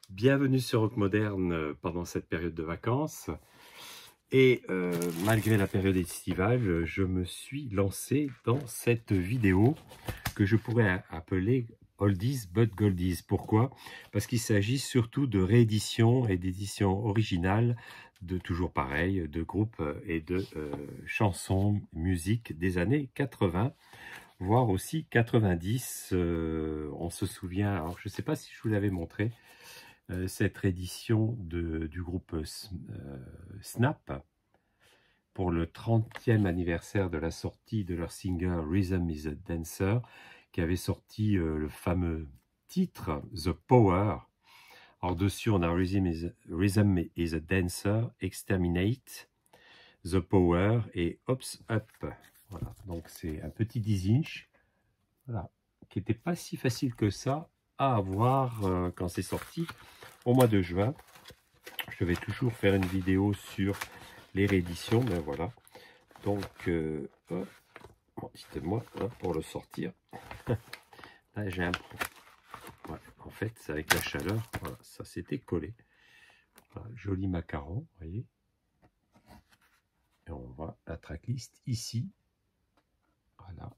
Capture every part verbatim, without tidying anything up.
Bienvenue sur Rock Moderne pendant cette période de vacances. Et euh, malgré la période estivale, je me suis lancé dans cette vidéo que je pourrais appeler Oldies but Goldies. Pourquoi? Parce qu'il s'agit surtout de réédition et d'édition originale de toujours pareil, de groupes et de euh, chansons, musique des années quatre-vingts, voire aussi quatre-vingt-dix. Euh, on se souvient, alors je ne sais pas si je vous l'avais montré, euh, cette réédition de, du groupe euh, Snap pour le trentième anniversaire de la sortie de leur single Rhythm is a Dancer, qui avait sorti euh, le fameux titre The Power. Alors dessus on a Rhythm is, Rhythm is a Dancer, Exterminate, The Power et Hops Up. Voilà, donc c'est un petit dix inch, voilà, qui n'était pas si facile que ça à avoir euh, quand c'est sorti au mois de juin. Je vais toujours faire une vidéo sur les rééditions, mais voilà. Donc, euh, oh, dites-moi hein, pour le sortir. Là, j'ai un ouais, en fait, c'est avec la chaleur, voilà, ça s'était collé. Voilà, joli macaron, vous voyez. Et on voit la tracklist ici. Voilà.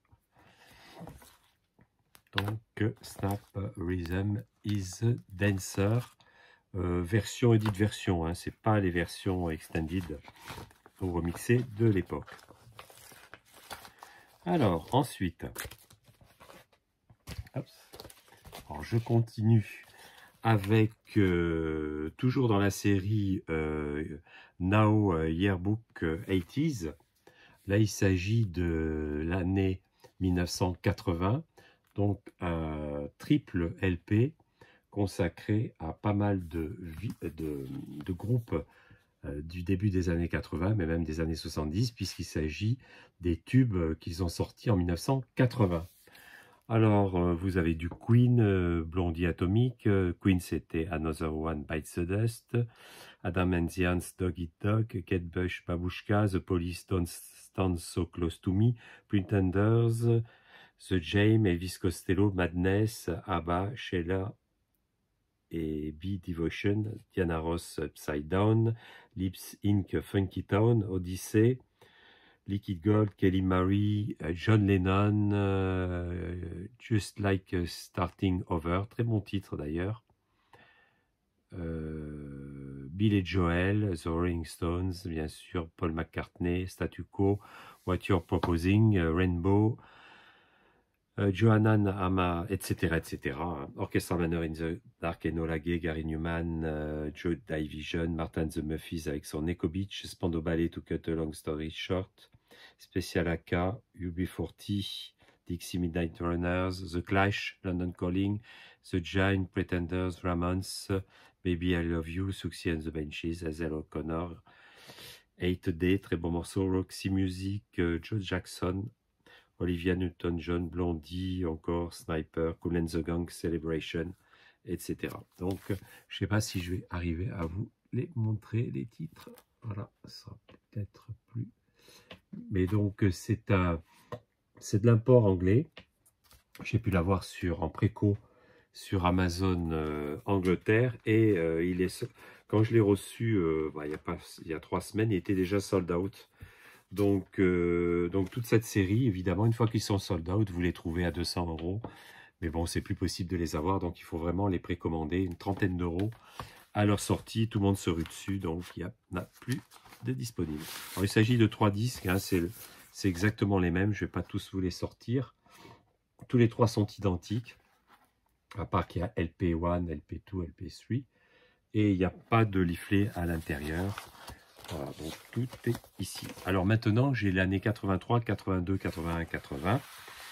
Donc, Snap Rhythm is a Dancer. Euh, version édite version, hein, c'est pas les versions extended ou remixées de l'époque. Alors, ensuite, hop, alors je continue avec, euh, toujours dans la série euh, Now Yearbook quatre-vingt-dix. Là, il s'agit de l'année mille neuf cent quatre-vingts, donc un triple L P consacré à pas mal de, de, de groupes euh, du début des années quatre-vingts, mais même des années soixante-dix, puisqu'il s'agit des tubes euh, qu'ils ont sortis en mille neuf cent quatre-vingts. Alors, euh, vous avez du Queen, euh, Blondie Atomique. Euh, Queen, c'était Another One Bites the Dust. Adam and the Ants, Dog Eat Dog. Kate Bush, Babushka. The Police, Don't Stand So Close to Me. Pretenders. The Jam, Elvis Costello, Madness, ABBA, Sheila et B Devotion, Diana Ross, Upside Down, Lips Incorporated, Funky Town, Odyssey, Liquid Gold, Kelly Marie, John Lennon, uh, Just Like Starting Over, très bon titre d'ailleurs. Euh, Billy Joel, The Rolling Stones, bien sûr, Paul McCartney, Statu Quo, What You're Proposing, uh, Rainbow, uh, Johanna Nama, et cetera, et cetera. Orchestra Manor in the Dark, Enola Gay, Gary Newman, uh, Joe Division, Martin the Muffins avec son Echo Beach, Spandau Ballet, To Cut a Long Story Short, Special A K, U B quarante, Dixie Midnight Runners, The Clash, London Calling, The Giant, Pretenders, Ramones, Baby I Love You, Suxy and the Banshees, Hazel O'Connor, eight day, très bon morceau, Roxy Music, uh, Joe Jackson, Olivia Newton-John, Blondie, encore Sniper, Kool and the Gang, Celebration, et cetera. Donc, je ne sais pas si je vais arriver à vous les montrer, les titres. Voilà, ça sera peut-être plus... Mais donc, c'est un, c'est de l'import anglais. J'ai pu l'avoir sur en préco sur Amazon euh, Angleterre. Et euh, il est, quand je l'ai reçu, euh, bah, il, y a pas, il y a trois semaines, il était déjà sold out. Donc, euh, donc toute cette série, évidemment, une fois qu'ils sont sold out, vous les trouvez à deux cents euros. Mais bon, c'est plus possible de les avoir, donc il faut vraiment les précommander, une trentaine d'euros à leur sortie. Tout le monde se rue dessus, donc il n'y a plus de disponibles. Alors, il s'agit de trois disques, hein, c'est exactement les mêmes, je ne vais pas tous vous les sortir. Tous les trois sont identiques, à part qu'il y a L P un, L P deux, L P trois, et il n'y a pas de leaflet à l'intérieur. Voilà, donc tout est ici. Alors maintenant, j'ai l'année quatre-vingt-trois, quatre-vingt-deux, quatre-vingt-un, quatre-vingts.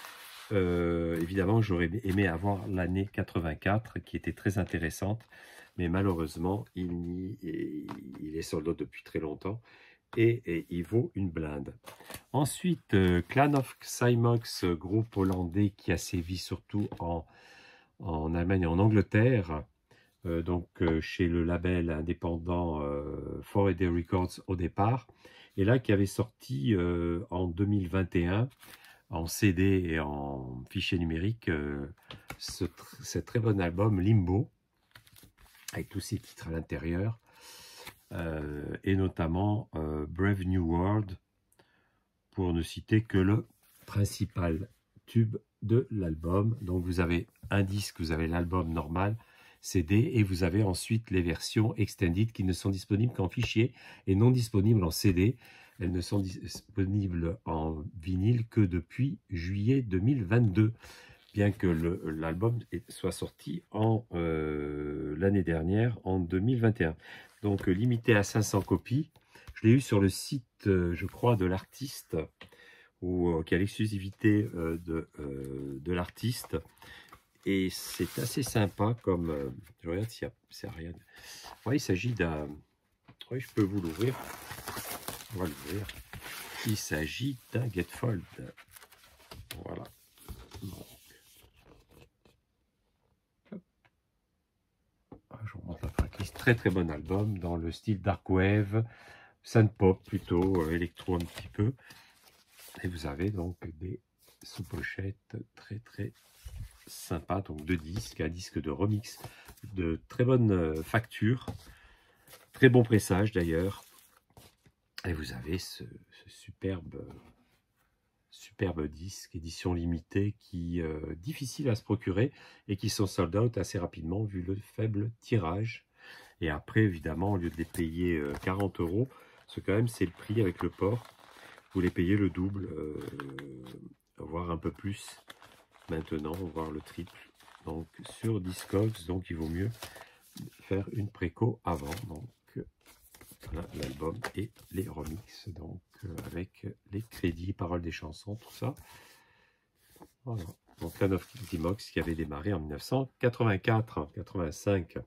Euh, évidemment, j'aurais aimé avoir l'année quatre-vingt-quatre, qui était très intéressante, mais malheureusement, il, il est sold out depuis très longtemps, et, et il vaut une blinde. Ensuite, euh, Clan of Cymox, groupe hollandais qui a sévi surtout en, en Allemagne et en Angleterre, Euh, donc euh, chez le label indépendant euh, four A D Records au départ, et là qui avait sorti euh, en deux mille vingt et un en C D et en fichier numérique euh, ce, tr ce très bon album Limbo. avec tous ces titres à l'intérieur, euh, et notamment euh, Brave New World, pour ne citer que le principal tube de l'album. Donc vous avez un disque, vous avez l'album normal, C D, et vous avez ensuite les versions extended qui ne sont disponibles qu'en fichier et non disponibles en C D. Elles ne sont disponibles en vinyle que depuis juillet deux mille vingt-deux, bien que l'album soit sorti en euh, l'année dernière, en deux mille vingt et un. Donc limité à cinq cents copies. Je l'ai eu sur le site, euh, je crois, de l'artiste, ou euh, qui a l'exclusivité euh, de, euh, de l'artiste. Et c'est assez sympa comme... Euh, je regarde s'il y a rien. Ouais, il s'agit d'un... Oui, je peux vous l'ouvrir. On va l'ouvrir. Il s'agit d'un Gatefold. Voilà. Donc, ah, je vous montre la tracklist. Très très bon album dans le style Dark Wave, synth pop plutôt, euh, électro un petit peu. Et vous avez donc des sous-pochettes très très sympas, donc deux disques, un disque de remix de très bonne facture, très bon pressage d'ailleurs. Et vous avez ce, ce superbe superbe disque, édition limitée, qui euh, difficile à se procurer et qui sont sold out assez rapidement vu le faible tirage. Et après, évidemment, au lieu de les payer euh, quarante euros, ce quand même c'est le prix avec le port, vous les payez le double, euh, voire un peu plus maintenant, voire le triple. Donc sur Discogs, donc il vaut mieux faire une préco avant. Donc voilà l'album et les remixes, donc euh, avec les crédits, paroles des chansons, tout ça. Voilà. Donc Clan of Xymox qui avait démarré en mille neuf cent quatre-vingt-quatre quatre-vingt-cinq.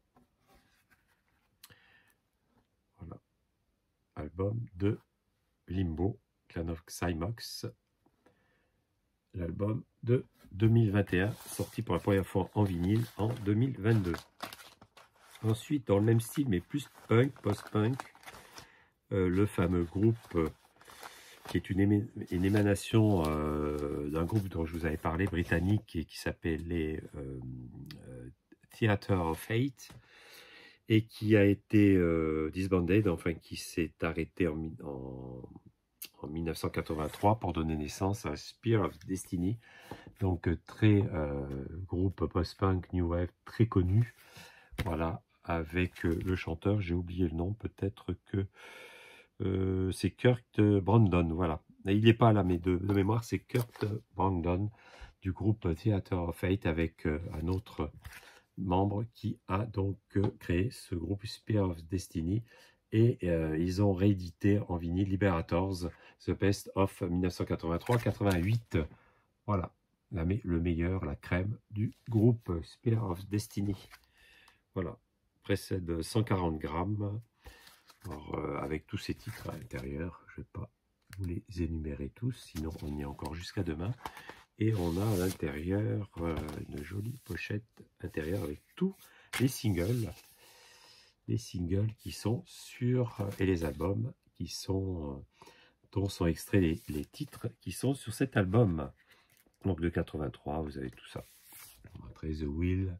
Voilà. Album de Limbo, Clan of Xymox. L'album de deux mille vingt et un, sorti pour la première fois en vinyle en deux mille vingt-deux. Ensuite, dans le même style, mais plus punk, post-punk, euh, le fameux groupe euh, qui est une, éma une émanation euh, d'un groupe dont je vous avais parlé, britannique, et qui s'appelait euh, euh, Theatre of Fate, et qui a été euh, disbanded, enfin qui s'est arrêté en, en, en mille neuf cent quatre-vingt-trois pour donner naissance à Spear of Destiny, donc très euh, groupe post-punk, new wave, très connu, voilà, avec euh, le chanteur, j'ai oublié le nom, peut-être que euh, c'est Kurt Brandon, voilà. Et il n'est pas là, mais de, de mémoire, c'est Kurt Brandon du groupe Theatre of Fate, avec euh, un autre membre qui a donc euh, créé ce groupe Spear of Destiny, et euh, ils ont réédité en vinyle Liberators, The Best of mille neuf cent quatre-vingt-trois quatre-vingt-huit, voilà, la, le meilleur, la crème du groupe Spear of Destiny. Voilà, précède cent quarante grammes. Alors, euh, avec tous ces titres à l'intérieur, je ne vais pas vous les énumérer tous, sinon on y est encore jusqu'à demain. Et on a à l'intérieur euh, une jolie pochette intérieure avec tous les singles, les singles qui sont sur, et les albums qui sont, euh, dont sont extraits les, les titres qui sont sur cet album. Donc de quatre-vingt-trois, vous avez tout ça. Après The Wheel,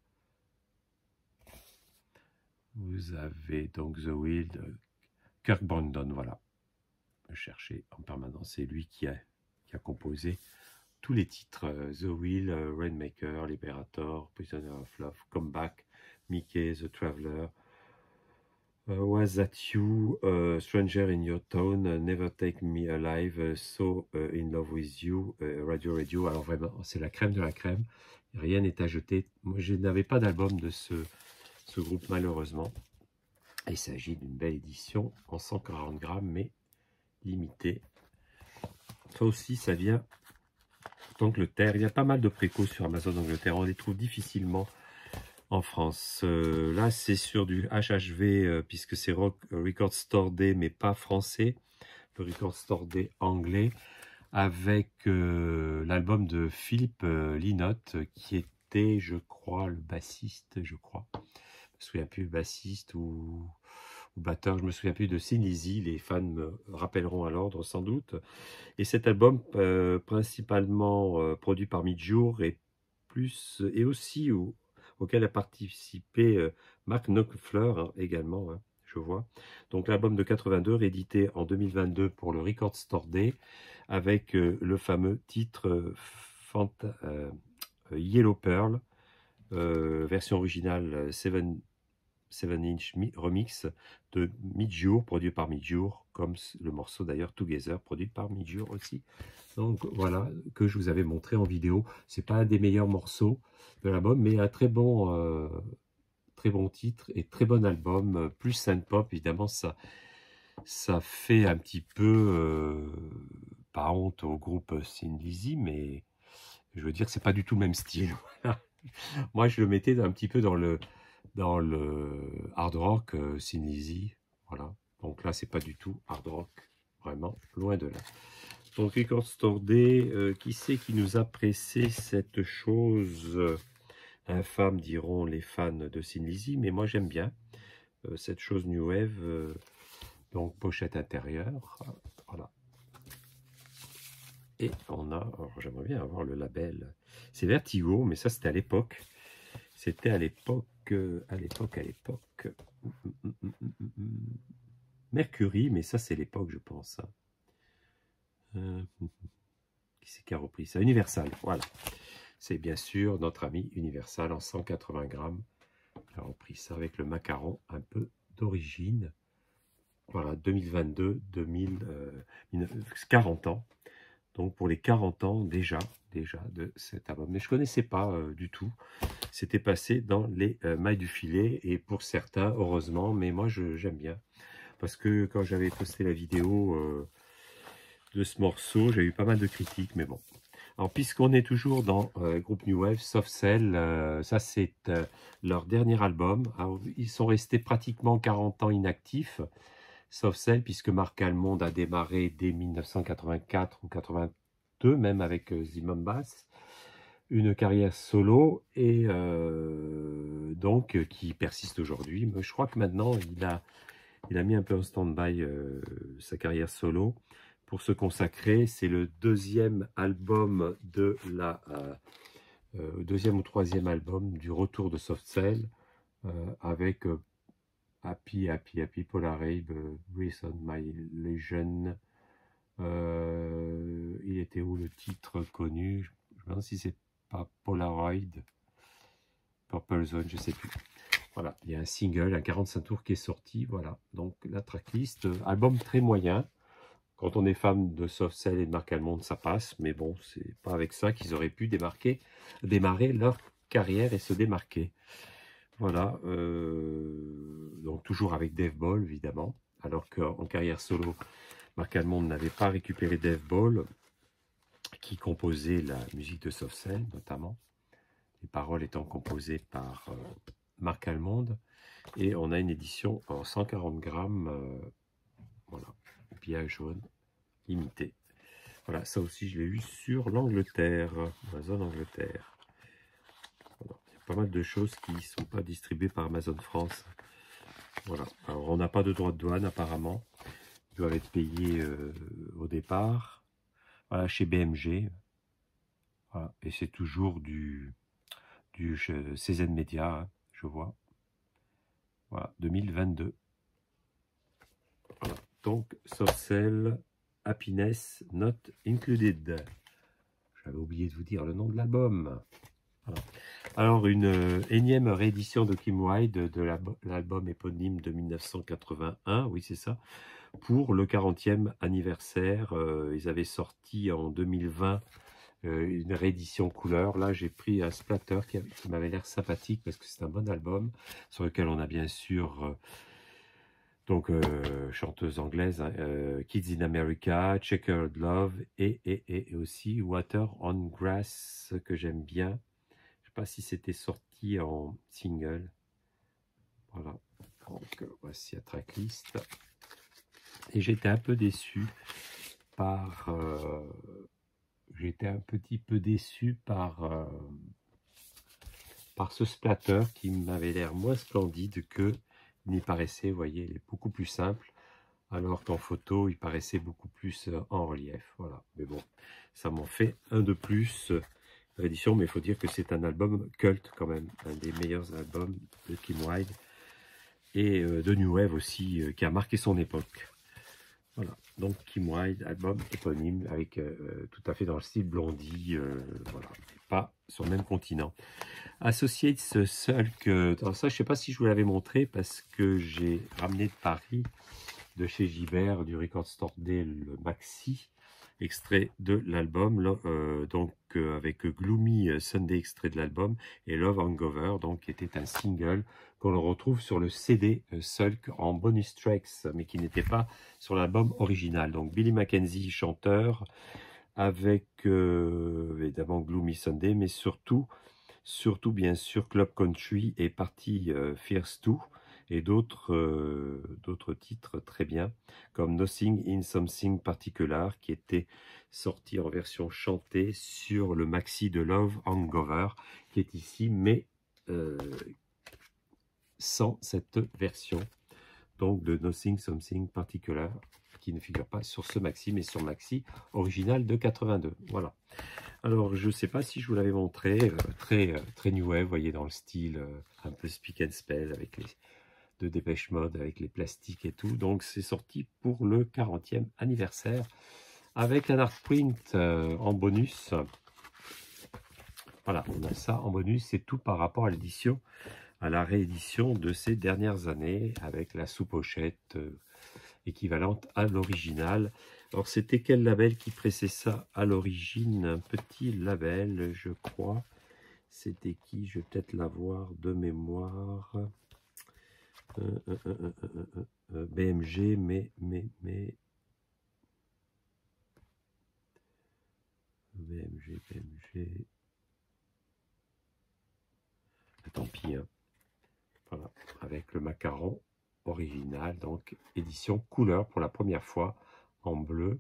vous avez donc The Wheel de Kirk Brandon, voilà. Je cherchais en permanence, c'est lui qui a, qui a composé tous les titres, uh, The Wheel, uh, Rainmaker, Liberator, Prisoner of Love, Comeback, Mickey, The Traveler, uh, Was That You, uh, Stranger in Your Town, uh, Never Take Me Alive, uh, So uh, In Love With You, uh, Radio Radio. Alors vraiment, c'est la crème de la crème, rien n'est à jeter. Moi, je n'avais pas d'album de ce, ce groupe, malheureusement. Il s'agit d'une belle édition en cent quarante grammes, mais limitée. Ça aussi, ça vient d'Angleterre. Il y a pas mal de précos sur Amazon d'Angleterre. On les trouve difficilement en France. Euh, là, c'est sur du H H V, euh, puisque c'est Record Store Day, mais pas français. Le Record Store Day anglais, avec euh, l'album de Philippe euh, Lynott, qui était, je crois, le bassiste, je crois. Je me souviens plus, bassiste ou... ou batteur, je me souviens plus de Sin Lizzy, les fans me rappelleront à l'ordre sans doute. Et cet album, euh, principalement euh, produit par Midjour, et plus et aussi au, auquel a participé euh, Mark Knopfler hein, également, hein, je vois. Donc l'album de quatre-vingt-deux, réédité en deux mille vingt-deux pour le Record Store Day, avec euh, le fameux titre euh, Fanta, euh, Yellow Pearl, euh, version originale sept inch remix de Midjour, produit par Midjour, comme le morceau d'ailleurs Together, produit par Midjour aussi. Donc voilà, que je vous avais montré en vidéo. C'est pas un des meilleurs morceaux de l'album, mais un très bon, euh, très bon titre et très bon album. Plus synth-pop, évidemment, ça, ça fait un petit peu, euh, pas honte au groupe Thin Lizzy, mais je veux dire, c'est pas du tout le même style. Moi, je le mettais un petit peu dans le dans le hard rock euh, Thin Lizzy, voilà. Donc là, c'est pas du tout hard rock, vraiment, loin de là. Donc Record Store Day, euh, qui c'est qui nous a pressé cette chose euh, infâme, diront les fans de Thin Lizzy, mais moi j'aime bien euh, cette chose New Wave, euh, donc pochette intérieure, voilà. Et on a, alors j'aimerais bien avoir le label, c'est Vertigo, mais ça c'était à l'époque, c'était à l'époque, euh, à l'époque, à l'époque, Mercury, mais ça c'est l'époque je pense. Hein. Euh, qui c'est qui a repris ça? Universal, voilà. C'est bien sûr notre ami Universal en cent quatre-vingts grammes. Il a repris ça avec le macaron un peu d'origine. Voilà, deux mille vingt-deux, deux mille, euh, quarante ans. Donc pour les quarante ans déjà, déjà de cet album. Mais je ne connaissais pas euh, du tout. C'était passé dans les euh, mailles du filet. Et pour certains, heureusement, mais moi j'aime bien. Parce que quand j'avais posté la vidéo euh, de ce morceau, j'ai eu pas mal de critiques, mais bon. Alors, puisqu'on est toujours dans euh, groupe New Wave, Soft Cell, euh, ça c'est euh, leur dernier album. Alors, ils sont restés pratiquement quarante ans inactifs, Soft Cell, puisque Mark Almond a démarré dès mille neuf cent quatre-vingt-quatre ou quatre-vingt-deux, même avec euh, Zimon Bass, une carrière solo, et euh, donc euh, qui persiste aujourd'hui. Mais je crois que maintenant, il a, il a mis un peu en stand-by euh, sa carrière solo. Pour se consacrer, c'est le deuxième album de la euh, euh, deuxième ou troisième album du retour de Soft Cell euh, avec euh, Happy Happy Happy Polaroid, euh, Reason My Legend. Euh, il était où le titre connu? Je me demande si c'est pas Polaroid, Purple Zone, je sais plus. Voilà, il y a un single, un quarante-cinq tours qui est sorti. Voilà, donc la tracklist, euh, album très moyen. Quand on est fan de Soft Cell et de Mark Almond, ça passe, mais bon, c'est pas avec ça qu'ils auraient pu démarquer, démarrer leur carrière et se démarquer. Voilà, euh, donc toujours avec Dave Ball, évidemment, alors qu'en carrière solo, Mark Almond n'avait pas récupéré Dave Ball, qui composait la musique de Soft Cell, notamment, les paroles étant composées par euh, Mark Almond, et on a une édition en cent quarante grammes, euh, voilà, bien jaune, limité. Voilà, ça aussi je l'ai eu sur l'Angleterre, Amazon Angleterre. Voilà. Il y a pas mal de choses qui ne sont pas distribuées par Amazon France. Voilà, alors on n'a pas de droit de douane apparemment. Ils doivent être payés euh, au départ. Voilà, chez B M G. Voilà, et c'est toujours du, du C Z Media, hein, je vois. Voilà, deux mille vingt-deux. Voilà, donc Soft Cell, Happiness Not Included. J'avais oublié de vous dire le nom de l'album. Voilà. Alors, une euh, énième réédition de Kim Wilde de l'album éponyme de mille neuf cent quatre-vingt-un, oui c'est ça, pour le quarantième anniversaire. Euh, ils avaient sorti en deux mille vingt euh, une réédition couleur. Là, j'ai pris un Splatter qui, qui m'avait l'air sympathique parce que c'est un bon album sur lequel on a bien sûr... Euh, donc euh, chanteuse anglaise, hein, euh, Kids in America, Checkered Love et, et, et aussi Water on Grass que j'aime bien. Je ne sais pas si c'était sorti en single. Voilà, donc voici la tracklist. Et j'étais un peu déçu par... Euh, j'étais un petit peu déçu par, euh, par ce splatter qui m'avait l'air moins splendide que il n'y paraissait. Vous voyez, il est beaucoup plus simple. Alors qu'en photo, il paraissait beaucoup plus en relief. Voilà, mais bon, ça m'en fait un de plus, réédition, mais il faut dire que c'est un album culte quand même, un des meilleurs albums de Kim Wilde, et euh, de New Wave aussi, euh, qui a marqué son époque. Voilà, donc Kim Wilde, album éponyme, avec euh, tout à fait dans le style Blondie, euh, voilà, pas sur le même continent. Associates Sulk, euh, alors ça je sais pas si je vous l'avais montré, parce que j'ai ramené de Paris, de chez Gibert, du Record Store Day, le maxi, extrait de l'album, euh, donc euh, avec Gloomy Sunday, extrait de l'album, et Love Hangover, donc qui était un single qu'on retrouve sur le C D euh, Sulk en bonus tracks, mais qui n'était pas sur l'album original. Donc Billy Mackenzie, chanteur, avec euh, évidemment Gloomy Sunday, mais surtout, surtout bien sûr Club Country et Party euh, Fierce deux, et d'autres euh, d'autres titres très bien, comme Nothing in Something Particular, qui était sorti en version chantée sur le maxi de Love Hangover, qui est ici, mais euh, sans cette version, donc de Nothing Something Particular, qui ne figure pas sur ce maxi, mais sur maxi original de quatre-vingt-deux. Voilà. Alors, je ne sais pas si je vous l'avais montré, euh, très, euh, très new wave, vous voyez, dans le style euh, un peu speak and spell, avec les de Dépêche Mode, avec les plastiques et tout. Donc, c'est sorti pour le quarantième anniversaire, avec un art print euh, en bonus. Voilà, on a ça en bonus, c'est tout par rapport à l'édition, à la réédition de ces dernières années, avec la sous-pochette euh, équivalente à l'original. Alors, c'était quel label qui pressait ça à l'origine? Un petit label, je crois. C'était qui? Je vais peut-être l'avoir de mémoire. Euh, euh, euh, euh, euh, euh, euh, B M G, mais, mais, mais... B M G, B M G... Tant pis, hein. Voilà, avec le macaron original, donc édition couleur pour la première fois en bleu,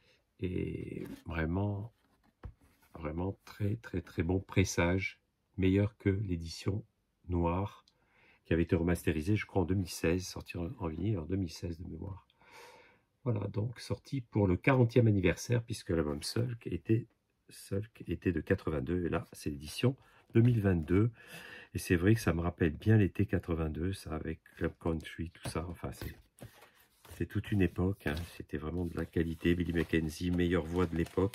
et vraiment vraiment très très très bon pressage, meilleur que l'édition noire qui avait été remasterisée je crois en deux mille seize, sorti en, en vinyle en deux mille seize de mémoire. Voilà, donc sorti pour le quarantième anniversaire, puisque l'album Sulk était, Sulk était de quatre-vingt-deux, et là c'est l'édition deux mille vingt-deux. Et c'est vrai que ça me rappelle bien l'été quatre-vingt-deux, ça, avec Club Country, tout ça. Enfin, c'est toute une époque, hein. C'était vraiment de la qualité. Billy Mackenzie, meilleure voix de l'époque.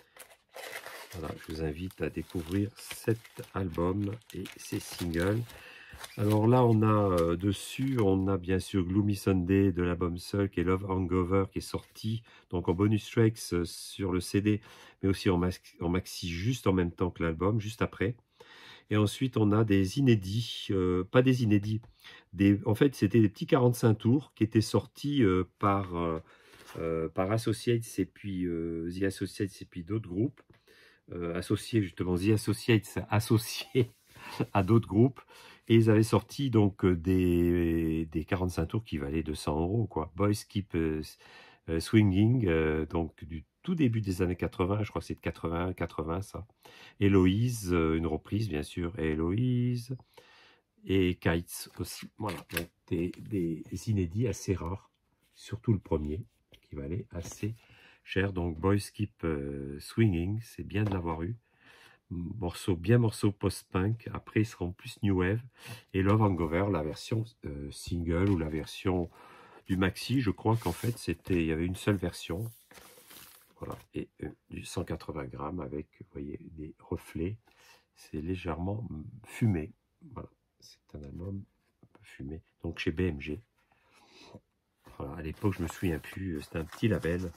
Voilà, je vous invite à découvrir cet album et ses singles. Alors là, on a euh, dessus, on a bien sûr Gloomy Sunday de l'album Sulk et Love Hangover qui est sorti donc en bonus tracks euh, sur le C D, mais aussi en, en maxi juste en même temps que l'album, juste après. Et ensuite, on a des inédits, euh, pas des inédits, des, en fait, c'était des petits quarante-cinq tours qui étaient sortis euh, par, euh, euh, par Associates et puis euh, The Associates et puis d'autres groupes, euh, associés justement, The Associates associés à d'autres groupes, et ils avaient sorti donc des, des quarante-cinq tours qui valaient deux cents euros, quoi. Boys Keep euh, Swinging, euh, donc du tout début des années quatre-vingt, je crois que c'est de quatre-vingt, quatre-vingt ça. Héloïse, euh, une reprise bien sûr, et Héloïse, et Kites aussi. Voilà, donc des, des inédits assez rares, surtout le premier, qui valait assez cher. Donc Boys Keep euh, Swinging, c'est bien de l'avoir eu. Morceau, bien morceau post-punk, après ils seront plus new wave, et Love Hangover, la version euh, single ou la version du maxi, je crois qu'en fait c'était, il y avait une seule version, voilà, et euh, du cent quatre-vingts grammes avec, vous voyez, des reflets, c'est légèrement fumé, voilà, c'est un album un peu fumé, donc chez B M G, voilà, à l'époque je me souviens plus, c'était un petit label,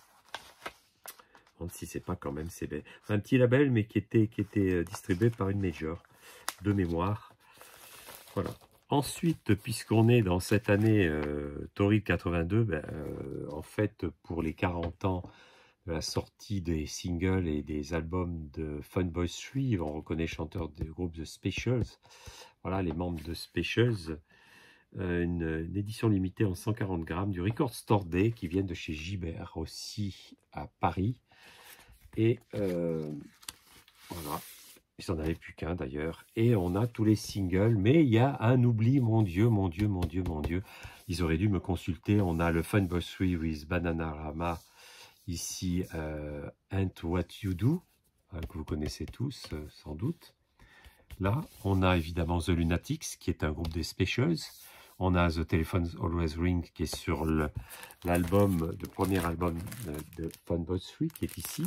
si c'est pas quand même c'est un petit label, mais qui était qui était distribué par une major de mémoire. Voilà. Ensuite, puisqu'on est dans cette année euh, Torrid quatre-vingt-deux, ben, euh, en fait pour les quarante ans de la sortie des singles et des albums de Fun Boys trois, on reconnaît chanteur du groupe The Specials, voilà les membres de Specials, euh, une, une édition limitée en cent quarante grammes du Record Store Day qui vient de chez Gibert aussi à Paris. Et euh, voilà, ils n'en avaient plus qu'un d'ailleurs. Et on a tous les singles, mais il y a un oubli, mon Dieu, mon Dieu, mon Dieu, mon Dieu. Ils auraient dû me consulter. On a le Fun Boys trois with Bananarama, ici, euh, Ain't What You Do. hein, que vous connaissez tous, euh, sans doute. Là, on a évidemment The Lunatics, qui est un groupe des Specials. On a The Telephone's Always Ring, qui est sur l'album, le premier album de, de Funboy Three, qui est ici.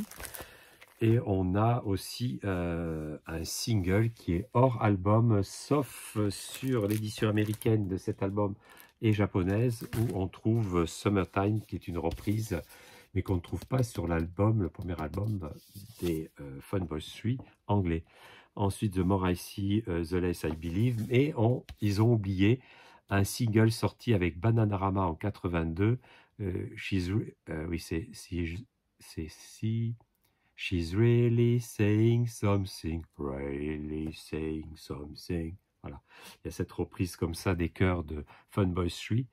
Et on a aussi euh, un single qui est hors album, sauf sur l'édition américaine de cet album et japonaise, où on trouve Summertime, qui est une reprise, mais qu'on ne trouve pas sur l'album, le premier album des euh, Funboy Three anglais. Ensuite, The More I See, uh, The Less I Believe. Et on, ils ont oublié un single sorti avec Bananarama en quatre-vingt-deux. Euh, she's, euh, oui, c'est si, c'est si. She's really saying something, really saying something. Voilà, il y a cette reprise comme ça des chœurs de Funboy Three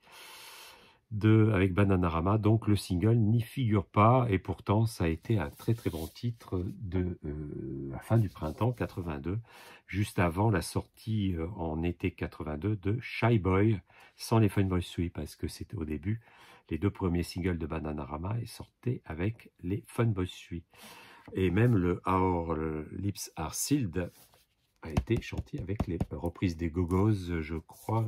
de, avec Bananarama. Donc le single n'y figure pas et pourtant ça a été un très très bon titre de euh, la fin du printemps quatre-vingt-deux, juste avant la sortie euh, en été quatre-vingt-deux de Shy Boy sans les Funboy Three, parce que c'était au début les deux premiers singles de Bananarama et sortaient avec les Funboy Three. Et même le Our Lips Are Sealed a été chanté avec les reprises des Go-Go's, je crois,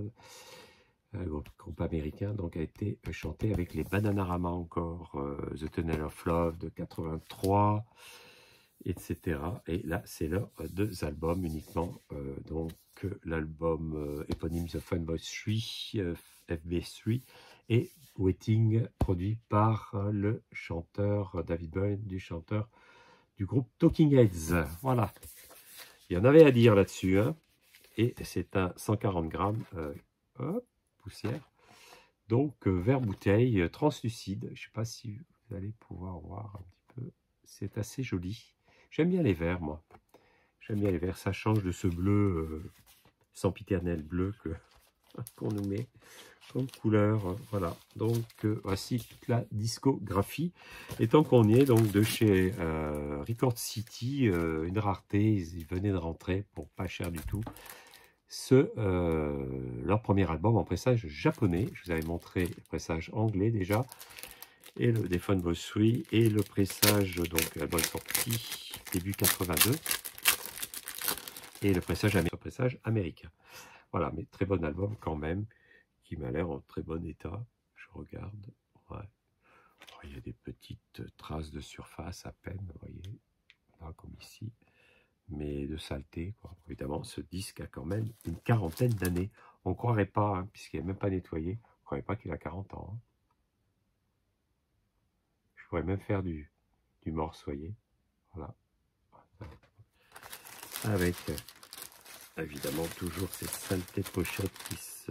un groupe américain, donc a été chanté avec les Bananarama encore, euh, The Tunnel of Love de quatre-vingt-trois, et cetera. Et là, c'est leurs deux albums uniquement, euh, donc l'album euh, éponyme The Funboy Three, euh, F B Three, et Waiting, produit par euh, le chanteur David Byrne, du chanteur du groupe Talking Heads. Voilà, il y en avait à dire là-dessus, hein. Et c'est un cent quarante grammes, euh, hop, poussière, donc euh, verre bouteille euh, translucide. Je sais pas si vous allez pouvoir voir un petit peu, c'est assez joli. J'aime bien les verres, moi. J'aime bien les verres, ça change de ce bleu euh, sempiternel bleu que qu'on nous met comme couleur. Voilà, donc euh, voici toute la discographie. Et tant qu'on y est, donc de chez euh, Record City, euh, une rareté, ils, ils venaient de rentrer pour pas cher du tout. Ce, euh, leur premier album en pressage japonais. Je vous avais montré le pressage anglais déjà, et le des Funboy Three, et le pressage, donc l'album est sorti début quatre-vingt-deux, et le pressage, amé le pressage américain. Voilà, mais très bon album quand même, qui m'a l'air en très bon état. Je regarde, ouais. Oh, il y a des petites traces de surface à peine, vous voyez, pas comme ici, mais de saleté, quoi. Évidemment, ce disque a quand même une quarantaine d'années. On ne croirait pas, hein, puisqu'il n'est même pas nettoyé, on ne croirait pas qu'il a quarante ans. Hein. Je pourrais même faire du, du morse, voyez. Voilà. Avec, euh, évidemment, toujours ces saletés de pochettes qui se,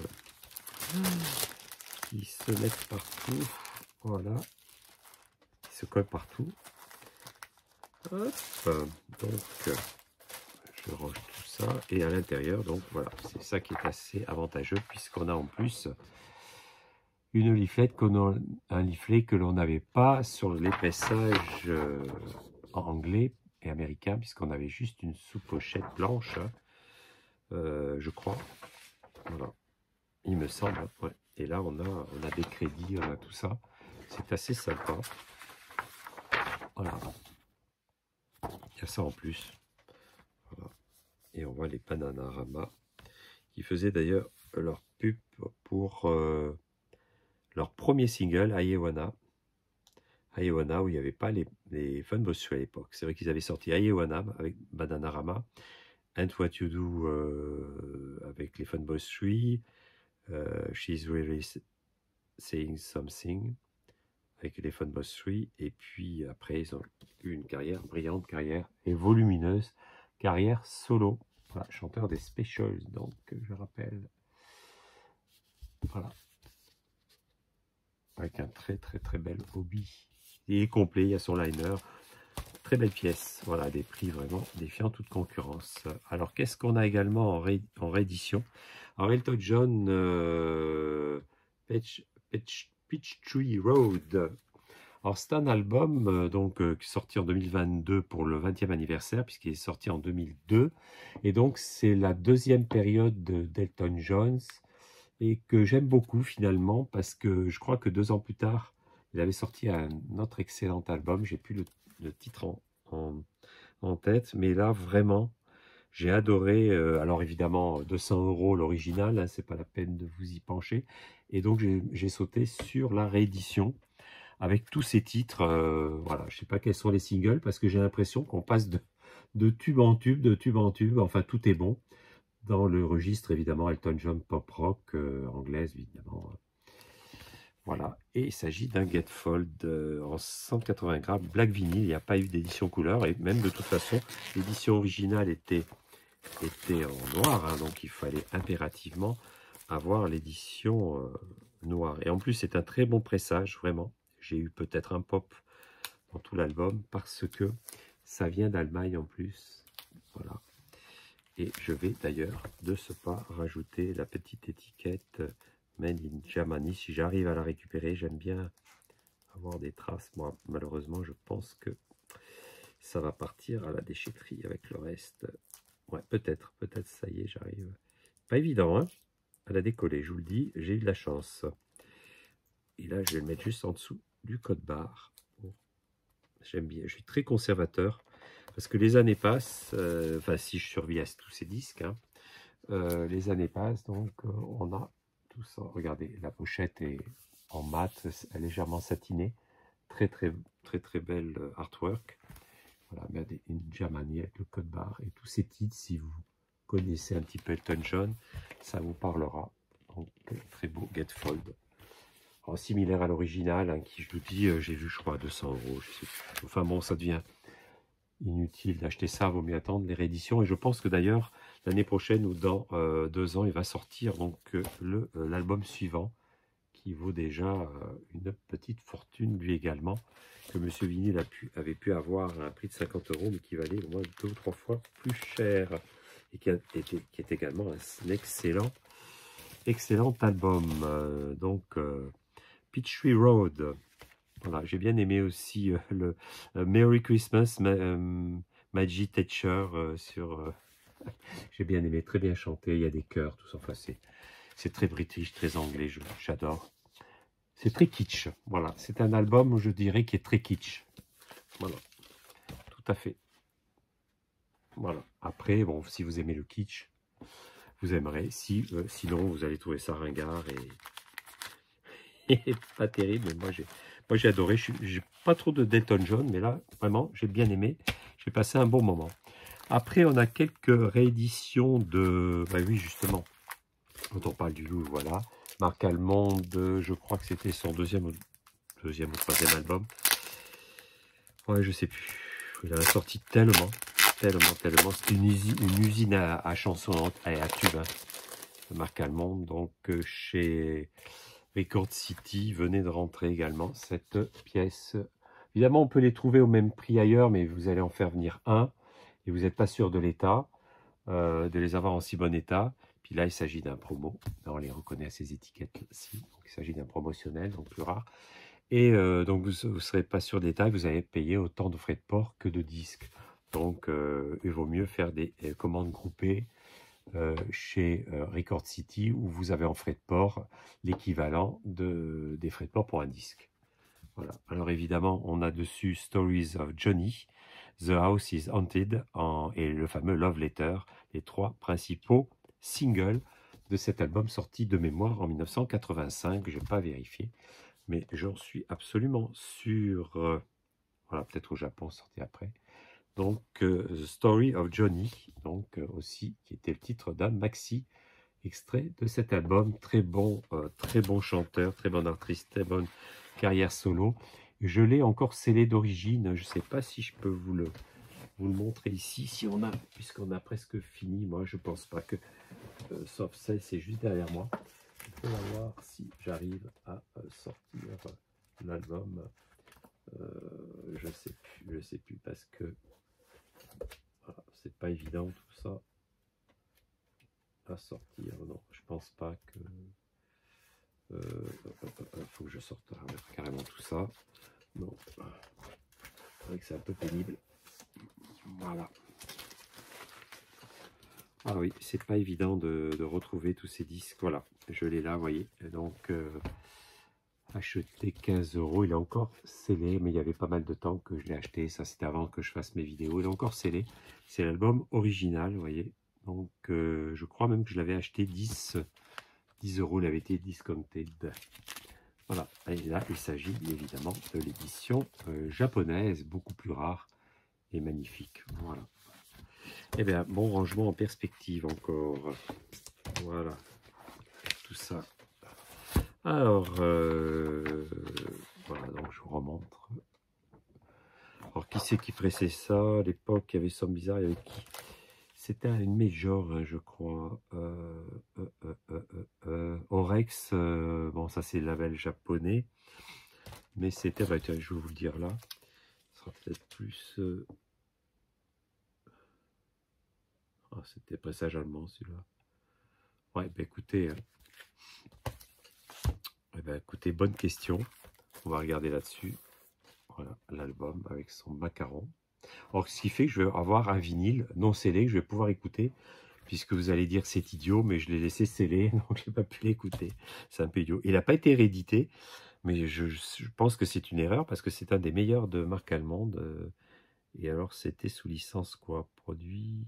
qui se mettent partout. Voilà. Qui se collent partout. Hop. Donc, euh, je range tout ça. Et à l'intérieur, donc voilà, c'est ça qui est assez avantageux, puisqu'on a en plus une leaflet, qu'on a, un leaflet que l'on n'avait pas sur les pressages euh, en anglais et américain, puisqu'on avait juste une sous-pochette blanche, hein, euh, je crois. Voilà, il me semble. Ouais. Et là, on a, on a des crédits, on a tout ça. C'est assez sympa. Voilà. Il y a ça en plus. Voilà. Et on voit les Bananarama qui faisaient d'ailleurs leur pub pour euh, leur premier single, Ayewana. Ayewana, où il n'y avait pas les, les Funboy Three à l'époque. C'est vrai qu'ils avaient sorti Ayewana avec Bananarama, And What You Do euh, avec les Funboy Three, euh, She's Really Saying Something avec les Funboy Three, et puis après ils ont eu une carrière, brillante carrière et volumineuse, carrière solo. Voilà, chanteur des Specials, donc je rappelle. Voilà. Avec un très très très bel hobby. Il est complet, il y a son liner. Très belle pièce. Voilà, des prix vraiment défiant toute concurrence. Alors, qu'est-ce qu'on a également en, ré, en réédition? Alors, Elton John, euh, Peach, Peach, Peachtree Road. Alors, c'est un album euh, donc, euh, sorti en deux mille vingt-deux pour le vingtième anniversaire, puisqu'il est sorti en deux mille deux. Et donc, c'est la deuxième période d'Elton John, et que j'aime beaucoup finalement, parce que je crois que deux ans plus tard, il avait sorti un autre excellent album. J'ai plus le, le titre en, en, en tête, mais là, vraiment, j'ai adoré. Euh, alors évidemment, deux cents euros l'original, hein, c'est pas la peine de vous y pencher. Et donc, j'ai sauté sur la réédition avec tous ces titres. Euh, voilà, je sais pas quels sont les singles, parce que j'ai l'impression qu'on passe de, de tube en tube, de tube en tube. Enfin, tout est bon. Dans le registre, évidemment, Elton John pop rock, euh, anglaise, évidemment. Voilà, et il s'agit d'un Gatefold euh, en cent quatre-vingts grammes, black vinyl. Il n'y a pas eu d'édition couleur, et même de toute façon, l'édition originale était, était en noir, hein, donc il fallait impérativement avoir l'édition euh, noire. Et en plus, c'est un très bon pressage, vraiment. J'ai eu peut-être un pop dans tout l'album, parce que ça vient d'Allemagne en plus. Voilà. Et je vais d'ailleurs, de ce pas, rajouter la petite étiquette Made in Germany. Si j'arrive à la récupérer, j'aime bien avoir des traces. Moi, malheureusement, je pense que ça va partir à la déchetterie avec le reste. Ouais, peut-être, peut-être, ça y est, j'arrive. Pas évident, hein, à la décoller, je vous le dis, j'ai eu de la chance. Et là, je vais le mettre juste en dessous du code barre. J'aime bien, je suis très conservateur. Parce que les années passent, euh, enfin si je survis à tous ces disques, hein, euh, les années passent, donc euh, on a tout ça. Regardez, la pochette est en mat, légèrement satinée, très très très très belle artwork. Voilà, regardez, une Germany avec le code barre et tous ces titres, si vous connaissez un petit peu Elton John, ça vous parlera. Donc très beau Gatefold. Alors, similaire à l'original, hein, qui je vous dis, euh, j'ai vu je crois à deux cents euros. Je sais plus. Enfin bon, ça devient inutile d'acheter ça, vaut mieux attendre les rééditions. Et je pense que d'ailleurs, l'année prochaine ou dans euh, deux ans, il va sortir donc euh, le euh, l'album suivant, qui vaut déjà euh, une petite fortune lui également, que Monsieur Vinyl a pu, avait pu avoir à un prix de cinquante euros, mais qui valait au moins deux ou trois fois plus cher, et qui, a été, qui est également un excellent, excellent album. Euh, donc, euh, Peachtree Road. Voilà, j'ai bien aimé aussi euh, le euh, Merry Christmas, ma, euh, Maggie Thatcher euh, sur. Euh, j'ai bien aimé, très bien chanté. Il y a des chœurs, tout ça. Enfin, c'est très british, très anglais. J'adore. C'est très kitsch. Voilà, c'est un album, je dirais, qui est très kitsch. Voilà, tout à fait. Voilà. Après, bon, si vous aimez le kitsch, vous aimerez. Si, euh, sinon, vous allez trouver ça ringard et, et pas terrible. Mais moi, j'ai. Moi, j'ai adoré. Je n'ai pas trop de Elton John, mais là, vraiment, j'ai bien aimé. J'ai passé un bon moment. Après, on a quelques rééditions de... Bah oui, justement, quand on parle du loup, voilà. Marc Almond, je crois que c'était son deuxième ou, deuxième ou troisième album. Ouais, je sais plus. Il en a sorti tellement, tellement, tellement. C'était une, usine, une usine à, à chansons, à, à tubes, hein, de Marc Almond. Donc, chez... Record City venait de rentrer également cette pièce. Évidemment, on peut les trouver au même prix ailleurs, mais vous allez en faire venir un et vous n'êtes pas sûr de l'état, euh, de les avoir en si bon état. Puis là, il s'agit d'un promo. Là, on les reconnaît à ces étiquettes-ci. Donc, il s'agit d'un promotionnel, donc plus rare. Et euh, donc, vous ne serez pas sûr de l'état, vous allez payer autant de frais de port que de disques. Donc, euh, il vaut mieux faire des euh, commandes groupées. Euh, chez euh, Record City, où vous avez en frais de port l'équivalent de, des frais de port pour un disque. Voilà. Alors évidemment, on a dessus Stories of Johnny, The House is Haunted en, et le fameux Love Letter, les trois principaux singles de cet album sorti de mémoire en mille neuf cent quatre-vingt-cinq. Je n'ai pas vérifié, mais j'en suis absolument sûr. Euh, voilà, peut-être au Japon, sorti après. Donc, euh, The Story of Johnny, donc euh, aussi, qui était le titre d'un maxi extrait de cet album. Très bon, euh, très bon chanteur, très bonne artiste, très bonne carrière solo. Je l'ai encore scellé d'origine. Je ne sais pas si je peux vous le, vous le montrer ici. Si on a, puisqu'on a presque fini, moi je pense pas que, euh, sauf ça, c'est juste derrière moi. Il faut voir si j'arrive à euh, sortir l'album. Euh, je sais plus, je sais plus parce que voilà, c'est pas évident tout ça à sortir. Non, je pense pas que. Il euh, euh, faut que je sorte carrément tout ça. Non, c'est vrai que c'est un peu pénible. Voilà. Ah oui, c'est pas évident de, de retrouver tous ces disques. Voilà, je l'ai là, vous voyez. Et donc, euh, acheté quinze euros. Il est encore scellé, mais il y avait pas mal de temps que je l'ai acheté. Ça, c'était avant que je fasse mes vidéos. Il est encore scellé. C'est l'album original, vous voyez. Donc, euh, je crois même que je l'avais acheté dix euros. Il avait été discounted. Voilà. Et là, il s'agit évidemment de l'édition euh, japonaise, beaucoup plus rare et magnifique. Voilà. Eh bien, bon rangement en perspective encore. Voilà. Tout ça. Alors, euh, voilà, donc je vous remontre. Alors, qui c'est qui pressait ça? À l'époque, il y avait Somme Bizarre, il y avait qui? C'était une major, hein, je crois. Euh, euh, euh, euh, euh, euh, Orex, euh, bon, ça c'est le label japonais. Mais c'était, bah, tiens, je vais vous le dire là. Ce sera peut-être plus. Euh... Ah, c'était pressage allemand celui-là. Ouais, bah écoutez. Hein. Eh ben, écoutez, bonne question. On va regarder là-dessus. Voilà, l'album avec son macaron. Alors, ce qui fait que je vais avoir un vinyle non scellé que je vais pouvoir écouter, puisque vous allez dire c'est idiot, mais je l'ai laissé scellé, donc je n'ai pas pu l'écouter. C'est un peu idiot. Il n'a pas été réédité, mais je, je pense que c'est une erreur, parce que c'est un des meilleurs de marque allemande. Et alors, c'était sous licence quoi? Produit...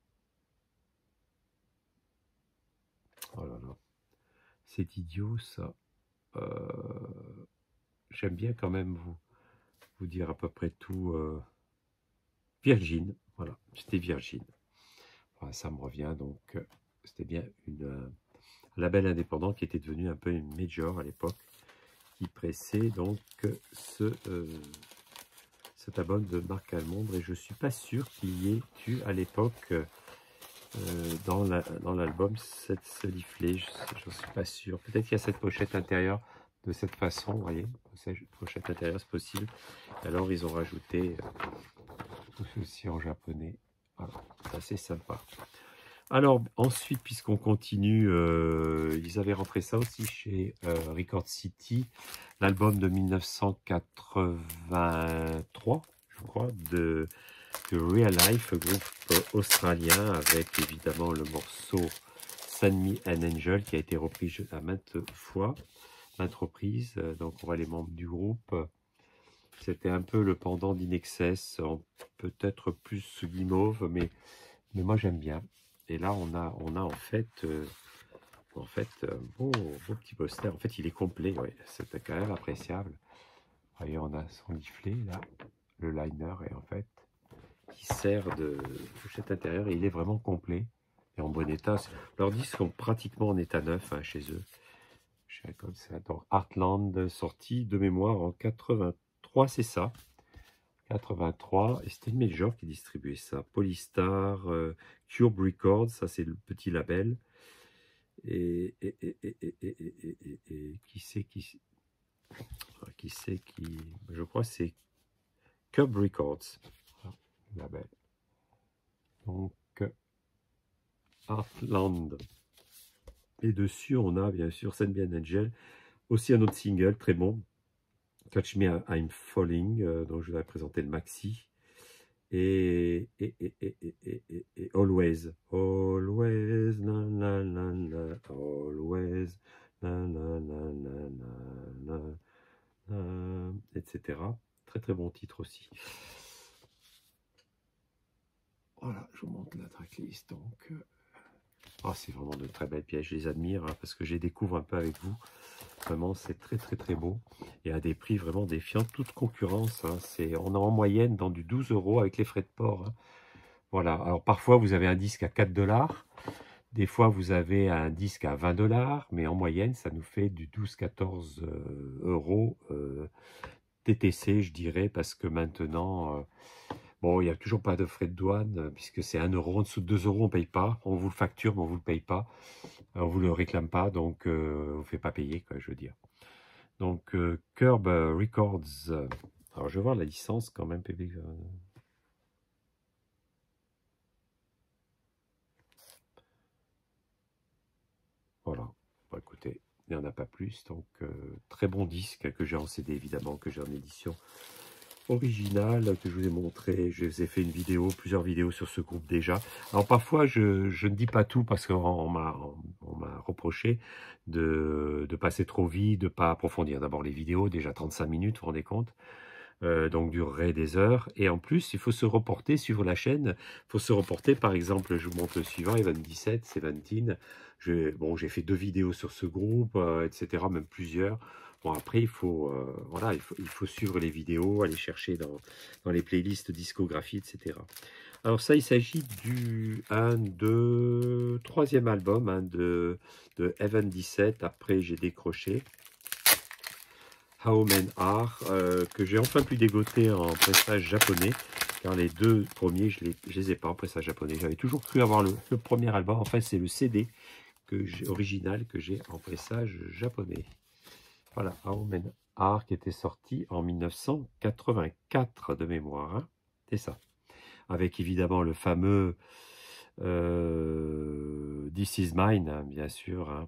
Oh là là. C'est idiot, ça. Euh... J'aime bien quand même vous, vous dire à peu près tout... Euh... Virgin, voilà, c'était Virgin. Enfin, ça me revient, donc euh, c'était bien une, euh, un label indépendant qui était devenu un peu une major à l'époque, qui pressait donc ce, euh, cet album de marque allemande. Et je ne suis pas sûr qu'il y ait eu à l'époque euh, dans l'album la, cette, ce leaflet, je ne suis pas sûr. Peut-être qu'il y a cette pochette intérieure de cette façon, vous voyez, cette pochette intérieure, c'est possible. Alors ils ont rajouté tout ceci en japonais. Voilà, c'est assez sympa. Alors ensuite, puisqu'on continue, euh, ils avaient rentré ça aussi chez euh, Record City, l'album de mille neuf cent quatre-vingt-trois, je crois, de, de Real Life, groupe australien, avec évidemment le morceau Send Me an Angel qui a été repris à maintes fois, maintes reprises. Donc on voit les membres du groupe. C'était un peu le pendant d'Inexcess, peut-être plus guimauve, mais, mais moi j'aime bien. Et là on a, on a en fait, euh, en fait un beau, beau petit poster. En fait il est complet, ouais. C'était quand même appréciable. Vous voyez, on a son leaflet là, le liner, et en fait qui sert de pochette intérieure, et il est vraiment complet et en bon état. Leurs disques sont pratiquement en état neuf hein, chez eux. Comme ça, donc Heartland, sorti de mémoire en quatre-vingt-trois, c'est ça. quatre-vingt-trois, et c'était une major qui distribuait ça. Polystar, euh, Cube Records, ça c'est le petit label. Et, et, et, et, et, et, et, et, et qui c'est qui, qui c'est qui, je crois c'est Cube Records, voilà, le label. Donc, Heartland. Et dessus, on a bien sûr Send Me an Angel, aussi un autre single très bon, Touch Me I'm Falling, euh, dont je vais présenter le maxi. Et, et, et, et, et, et, et Always, Always, la, la, la, la, Always, la, la, la, la, la, la, la, et cetera. Très très bon titre aussi. Voilà, je vous montre la tracklist. Donc, oh, c'est vraiment de très belles pièces. Je les admire hein, parce que je les découvre un peu avec vous. Vraiment, c'est très très très beau et à des prix vraiment défiant toute concurrence. Hein. C'est, on est en moyenne dans du douze euros avec les frais de port. Hein. Voilà. Alors parfois vous avez un disque à quatre dollars, des fois vous avez un disque à vingt dollars, mais en moyenne ça nous fait du douze quatorze euh, euros euh, T T C, je dirais, parce que maintenant, euh, bon, il n'y a toujours pas de frais de douane euh, puisque c'est un euro, en dessous de deux euros on ne paye pas. On vous le facture, mais on ne vous le paye pas. On ne vous le réclame pas, donc euh, on ne fait pas payer, quoi, je veux dire. Donc, euh, Curb Records. Alors, je vais voir la licence quand même, P B. Voilà. Bon, écoutez, il n'y en a pas plus. Donc, euh, très bon disque que j'ai en C D, évidemment, que j'ai en édition original que je vous ai montré. Je vous ai fait une vidéo, plusieurs vidéos sur ce groupe déjà. Alors parfois, je, je ne dis pas tout parce qu'on m'a on m'a reproché de, de passer trop vite, de ne pas approfondir. D'abord les vidéos, déjà trente-cinq minutes, vous vous rendez compte, euh, donc dureraient des heures. Et en plus, il faut se reporter, suivre la chaîne. Il faut se reporter, par exemple, je vous montre le suivant, Evan dix-sept, Seventeen. Je, bon, j'ai fait deux vidéos sur ce groupe, euh, et cetera, même plusieurs. Bon, après, il faut, euh, voilà, il faut, il faut suivre les vidéos, aller chercher dans, dans les playlists discographie, et cetera. Alors ça, il s'agit du un, deux, troisième album hein, de, de Evan dix-sept. Après, j'ai décroché. How Men Are, euh, que j'ai enfin pu dégoter en pressage japonais, car les deux premiers, je ne les, les ai pas en pressage japonais. J'avais toujours cru avoir le, le premier album. En fait, c'est le C D que original que j'ai en pressage japonais. Voilà, How Men Are, qui était sorti en mille neuf cent quatre-vingt-quatre de mémoire. Hein. C'est ça. Avec évidemment le fameux euh, This Is Mine, hein, bien sûr. Hein.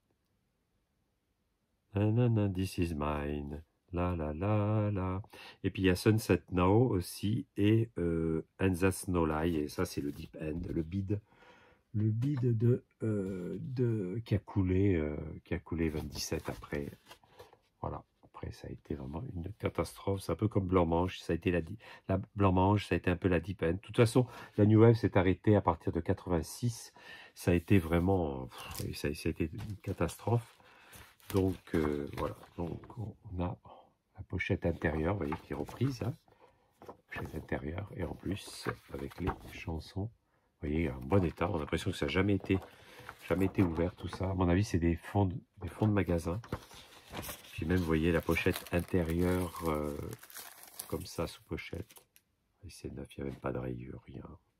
Nanana, This Is Mine. La la la la. Et puis il y a Sunset Now aussi et euh, And That's No Lie. Et ça, c'est le Deep End, le bid. Le bid de, euh, de qui a coulé, euh, qui a coulé vingt-dix-sept après. Voilà. Après, ça a été vraiment une catastrophe. C'est un peu comme Blanc-Mange. Ça a été la, la Blanc-Mange, ça a été un peu la Deep End. De toute façon, la New Wave s'est arrêtée à partir de quatre-vingt-six. Ça a été vraiment, ça, ça a été une catastrophe. Donc euh, voilà, donc on a la pochette intérieure, vous voyez, qui est reprise, hein, pochette intérieure, et en plus avec les chansons, vous voyez, en bon état. On a l'impression que ça n'a jamais été, jamais été ouvert tout ça. À mon avis, c'est des fonds, de, des fonds de magasin. Puis même, vous voyez, la pochette intérieure euh, comme ça sous pochette. C'est neuf, il n'y a même pas de rayures, rien.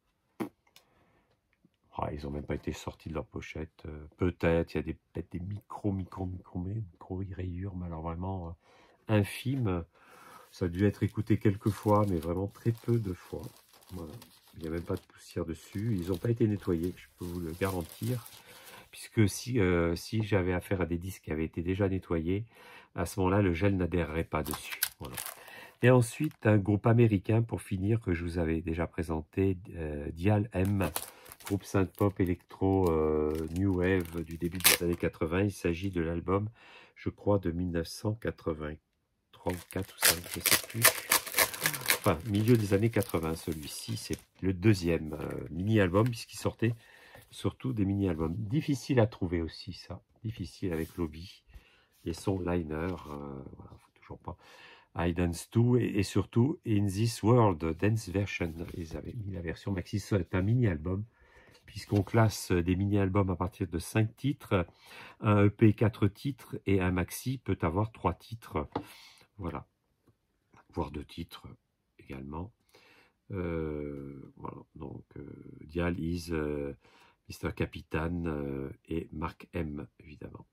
Ah, ils n'ont même pas été sortis de leur pochette. Euh, peut-être, il y a des, peut-être des micro, micro, micro, micro rayures, mais alors vraiment euh, infimes. Ça a dû être écouté quelques fois, mais vraiment très peu de fois. Voilà. Il n'y a même pas de poussière dessus. Ils n'ont pas été nettoyés, je peux vous le garantir. Puisque si, euh, si j'avais affaire à des disques qui avaient été déjà nettoyés, à ce moment-là, le gel n'adhérerait pas dessus. Voilà. Et ensuite, un groupe américain, pour finir, que je vous avais déjà présenté, euh, Dial M. Groupe synth-pop électro euh, New Wave du début des années quatre-vingt. Il s'agit de l'album, je crois, de mille neuf cent quatre-vingt-trois ou quatre ou cinq, je ne sais plus. Enfin, milieu des années quatre-vingt, celui-ci, c'est le deuxième euh, mini-album, puisqu'il sortait surtout des mini-albums. Difficile à trouver aussi, ça. Difficile avec Lobby et son liner. Euh, voilà, faut toujours pas. I Dance To et, et surtout In This World Dance Version. Ils avaient mis la version maxi, c'est un mini-album. Puisqu'on classe des mini-albums à partir de cinq titres, un E P quatre titres et un maxi peut avoir trois titres, voilà, voire deux titres également. Euh, voilà, donc euh, Dial Is, euh, Mister Capitan euh, et Mark M, évidemment.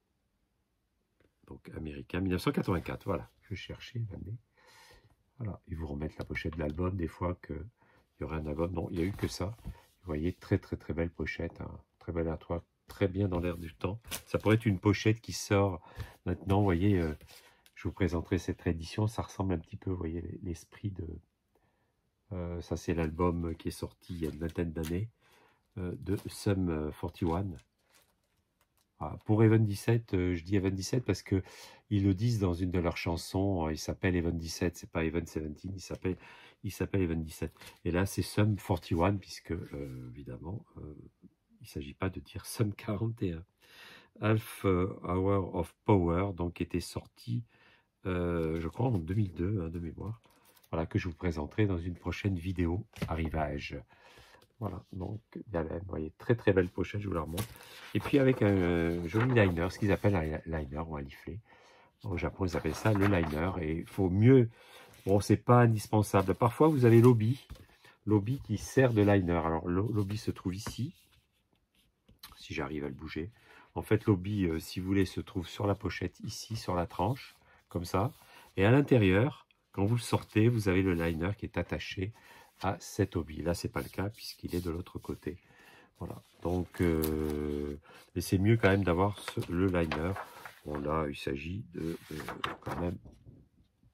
Donc américain, mille neuf cent quatre-vingt-quatre, voilà, je cherchais l'année. Voilà, ils vous remettent la pochette de l'album, des fois qu'il y aurait un album, non, il n'y a eu que ça. Vous voyez, très très très belle pochette, hein. Très belle aléatoire, très bien dans l'air du temps. Ça pourrait être une pochette qui sort maintenant, vous voyez, euh, je vous présenterai cette réédition, ça ressemble un petit peu, vous voyez, l'esprit de... Euh, ça c'est l'album qui est sorti il y a une vingtaine d'années, euh, de Sum quarante et un. Ah, pour Evan dix-sept, euh, je dis Evan dix-sept parce que ils le disent dans une de leurs chansons, euh, il s'appelle Evan dix-sept, c'est pas Evan dix-sept, il s'appelle il s'appelle Evan dix-sept. Et là, c'est Sum quarante et un, puisque, euh, évidemment, euh, il ne s'agit pas de dire Sum quarante et un. Half Hour of Power, donc, était sorti, euh, je crois, en deux mille deux, hein, de mémoire. Voilà, que je vous présenterai dans une prochaine vidéo arrivage. Voilà, donc, vous voyez, très très belle pochette, je vous la remontre. Et puis avec un euh, joli liner, ce qu'ils appellent un liner ou un leaflet. Au Japon, ils appellent ça le liner. Et il faut mieux... Bon, c'est pas indispensable. Parfois, vous avez l'obi, l'obi qui sert de liner. Alors, l'obi se trouve ici, si j'arrive à le bouger. En fait, l'obi, euh, si vous voulez, se trouve sur la pochette, ici, sur la tranche, comme ça. Et à l'intérieur, quand vous le sortez, vous avez le liner qui est attaché à cet obi. Là, c'est pas le cas, puisqu'il est de l'autre côté. Voilà. Donc, euh, mais c'est mieux quand même d'avoir le liner. Bon, là, il s'agit de, euh, quand même...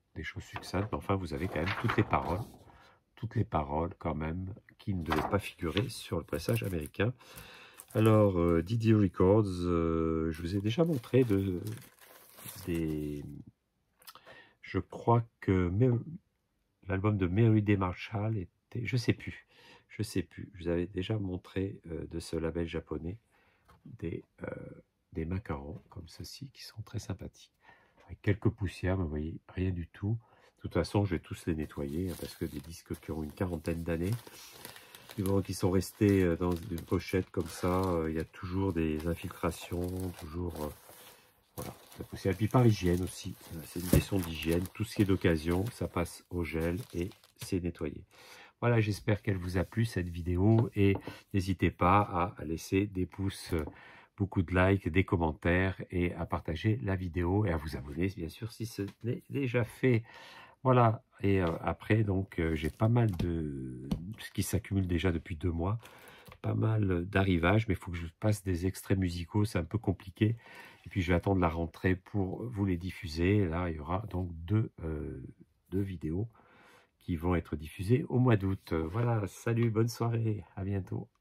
des choses succinctes, mais enfin vous avez quand même toutes les paroles, toutes les paroles quand même, qui ne devaient pas figurer sur le pressage américain. Alors, euh, Didi Records, euh, je vous ai déjà montré de, des... Je crois que l'album de Mary Day Marshall était... Je sais plus, je sais plus. Je vous avais déjà montré euh, de ce label japonais des, euh, des macarons comme ceci, qui sont très sympathiques. Avec quelques poussières, mais vous voyez, rien du tout. De toute façon, je vais tous les nettoyer, hein, parce que des disques qui ont une quarantaine d'années, qui sont restés dans une pochette comme ça, il y a toujours des infiltrations, toujours euh, voilà, la poussière. Et puis par hygiène aussi, c'est une question d'hygiène. Tout ce qui est d'occasion, ça passe au gel et c'est nettoyé. Voilà, j'espère qu'elle vous a plu cette vidéo et n'hésitez pas à laisser des pouces, beaucoup de likes, des commentaires et à partager la vidéo et à vous abonner bien sûr si ce n'est déjà fait. Voilà, et euh, après, donc, euh, j'ai pas mal de... ce qui s'accumule déjà depuis deux mois, pas mal d'arrivages, mais il faut que je passe des extraits musicaux, c'est un peu compliqué. Et puis, je vais attendre la rentrée pour vous les diffuser. Là, il y aura donc deux, euh, deux vidéos qui vont être diffusées au mois d'août. Voilà, salut, bonne soirée, à bientôt.